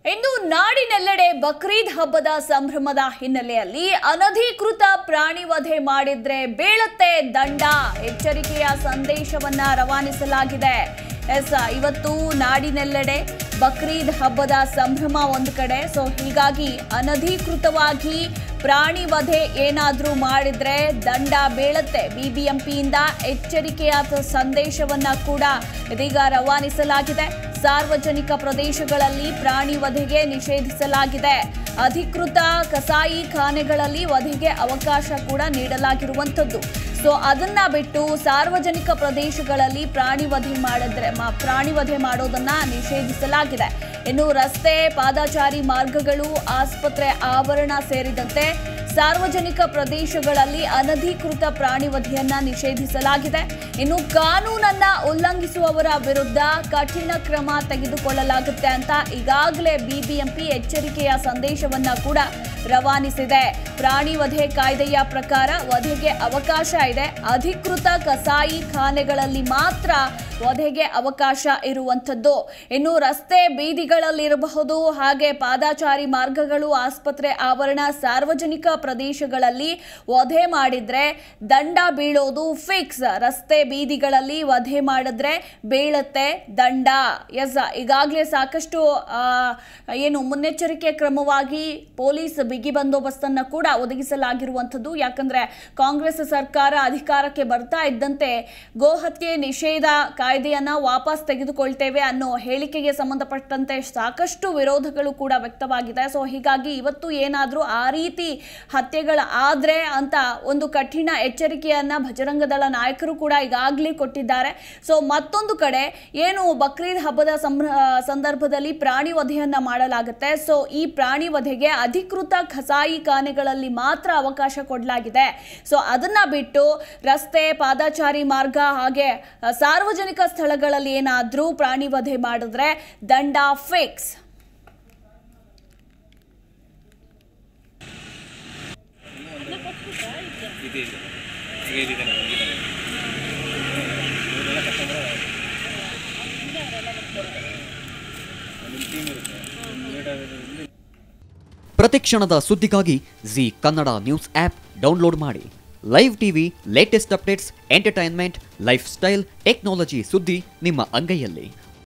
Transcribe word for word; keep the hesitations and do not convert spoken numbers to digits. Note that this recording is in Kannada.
ಇಂದು ನಾಡಿನೆಲ್ಲೆಡೆ ಬಕ್ರೀದ್ ಹಬ್ಬದ ಸಂಭ್ರಮದ ಹಿನ್ನೆಲೆಯಲ್ಲಿ ಅನಧಿಕೃತ ಪ್ರಾಣಿ ವಧೆ ಮಾಡಿದ್ರೆ ಬೀಳುತ್ತೆ ದಂಡ ಎಚ್ಚರಿಕೆಯ ಸಂದೇಶವನ್ನ ರವಾನಿಸಲಾಗಿದೆ. ಎಸ್ ಇವತ್ತು ನಾಡಿನೆಲ್ಲೆಡೆ ಬಕ್ರೀದ್ ಹಬ್ಬದ ಸಂಭ್ರಮ ಒಂದು ಕಡೆ. ಸೊ ಹೀಗಾಗಿ ಅನಧಿಕೃತವಾಗಿ ಪ್ರಾಣಿ ವಧೆ ಏನಾದರೂ ಮಾಡಿದ್ರೆ ದಂಡ ಬೀಳುತ್ತೆ. ಬಿಬಿಎಂಪಿಯಿಂದ ಎಚ್ಚರಿಕೆಯ ಸಂದೇಶವನ್ನ ಕೂಡ ಇದೀಗ ರವಾನಿಸಲಾಗಿದೆ. ಸಾರ್ವಜನಿಕ ಪ್ರದೇಶಗಳಲ್ಲಿ ಪ್ರಾಣಿ ವಧೆಗೆ ನಿಷೇಧಿಸಲಾಗಿದೆ. ಅಧಿಕೃತ ಕಸಾಯಿ ಖಾನೆಗಳಲ್ಲಿ ವಧೆಗೆ ಅವಕಾಶ ಕೂಡ ನೀಡಲಾಗಿರುವಂಥದ್ದು. ಸೊ ಅದನ್ನ ಬಿಟ್ಟು ಸಾರ್ವಜನಿಕ ಪ್ರದೇಶಗಳಲ್ಲಿ ಪ್ರಾಣಿ ವಧೆ ಮಾಡಿದ್ರೆ ಪ್ರಾಣಿ ವಧೆ ಮಾಡೋದನ್ನ ನಿಷೇಧಿಸಲಾಗಿದೆ. ಇನ್ನು ರಸ್ತೆ, ಪಾದಚಾರಿ ಮಾರ್ಗಗಳು, ಆಸ್ಪತ್ರೆ ಆವರಣ ಸೇರಿದಂತೆ ಸಾರ್ವಜನಿಕ ಪ್ರದೇಶಗಳಲ್ಲಿ ಅನಧಿಕೃತ ಪ್ರಾಣಿ ವಧೆಯನ್ನ ನಿಷೇಧಿಸಲಾಗಿದೆ. ಇನ್ನು ಕಾನೂನನ್ನ ಉಲ್ಲಂಘಿಸುವವರ ವಿರುದ್ಧ ಕಠಿಣ ಕ್ರಮ ತೆಗೆದುಕೊಳ್ಳಲಾಗುತ್ತೆ ಅಂತ ಈಗಾಗಲೇ ಬಿಬಿಎಂಪಿ ಎಚ್ಚರಿಕೆಯ ಸಂದೇಶವನ್ನ ಕೂಡ ರವಾನಿಸಿದೆ. ಪ್ರಾಣಿ ವಧೆ ಕಾಯ್ದೆಯ ಪ್ರಕಾರ ವಧೆಗೆ ಅವಕಾಶ ಇದೆ. ಅಧಿಕೃತ ಕಸಾಯಿ ಖಾನೆಗಳಲ್ಲಿ ಮಾತ್ರ ವಧೆಗೆ ಅವಕಾಶ ಇರುವಂಥದ್ದು. ಇನ್ನು ರಸ್ತೆ ಬೀದಿಗಳಲ್ಲಿರಬಹುದು, ಹಾಗೆ ಪಾದಚಾರಿ ಮಾರ್ಗಗಳು, ಆಸ್ಪತ್ರೆ ಆವರಣ, ಸಾರ್ವಜನಿಕ ಪ್ರದೇಶಗಳಲ್ಲಿ ವಧೆ ಮಾಡಿದ್ರೆ ದಂಡ ಬೀಳೋದು ಫಿಕ್ಸ್. ರಸ್ತೆ ಬೀದಿಗಳಲ್ಲಿ ವಧೆ ಮಾಡಿದ್ರೆ ಬೀಳುತ್ತೆ ದಂಡ. ಎಸ್ ಈಗಾಗಲೇ ಸಾಕಷ್ಟು ಏನು ಮುನ್ನೆಚ್ಚರಿಕೆ ಕ್ರಮವಾಗಿ ಪೊಲೀಸ್ ಬಿಗಿ ಬಂದೋಬಸ್ತನ್ನ ಕೂಡ ಒದಗಿಸಲಾಗಿರುವಂಥದ್ದು. ಯಾಕಂದ್ರೆ ಕಾಂಗ್ರೆಸ್ ಸರ್ಕಾರ ಅಧಿಕಾರಕ್ಕೆ ಬರ್ತಾ ಇದ್ದಂತೆ ಗೋಹತ್ಯೆ ನಿಷೇಧ ಕಾಯ್ದೆಯನ್ನ ವಾಪಸ್ ತೆಗೆದುಕೊಳ್ತೇವೆ ಅನ್ನೋ ಹೇಳಿಕೆಗೆ ಸಂಬಂಧಪಟ್ಟಂತೆ ಸಾಕಷ್ಟು ವಿರೋಧಗಳು ಕೂಡ ವ್ಯಕ್ತವಾಗಿದೆ. ಸೊ ಹೀಗಾಗಿ ಇವತ್ತು ಏನಾದರೂ ಆ ರೀತಿ ಹತ್ಯೆಗಳ ಆದ್ರೆ ಅಂತ ಒಂದು ಕಠಿಣ ಎಚ್ಚರಿಕೆಯನ್ನ ಬಜರಂಗ ದಳ ನಾಯಕರು ಕೂಡ ಈಗಾಗಲೇ ಕೊಟ್ಟಿದ್ದಾರೆ. ಸೊ ಮತ್ತೊಂದು ಕಡೆ ಏನು ಬಕ್ರೀದ್ ಹಬ್ಬದ ಸಂದರ್ಭದಲ್ಲಿ ಪ್ರಾಣಿ ವಧೆಯನ್ನ ಮಾಡಲಾಗುತ್ತೆ. ಸೊ ಈ ಪ್ರಾಣಿ ವಧೆಗೆ ಅಧಿಕೃತ ಕಸಾಯಿ ಖಾನೆಗಳಲ್ಲಿ ಮಾತ್ರ ಅವಕಾಶ ಕೊಡಲಾಗಿದೆ. ಸೊ ಅದನ್ನ ಬಿಟ್ಟು ರಸ್ತೆ, ಪಾದಚಾರಿ ಮಾರ್ಗ ಹಾಗೆ ಸಾರ್ವಜನಿಕ ಸ್ಥಳಗಳಲ್ಲಿ ಏನಾದ್ರೂ ಪ್ರಾಣಿ ವಧೆ ಮಾಡಿದ್ರೆ ದಂಡ ಫಿಕ್ಸ್. ಪ್ರತಿಕ್ಷಣದ ಸುದ್ದಿಗಾಗಿ Zee Kannada news app download ಮಾಡಿ. Live TV, latest updates, entertainment, lifestyle, technology ಸುದ್ದಿ ನಿಮ್ಮ ಅಂಗೈಯಲ್ಲಿ.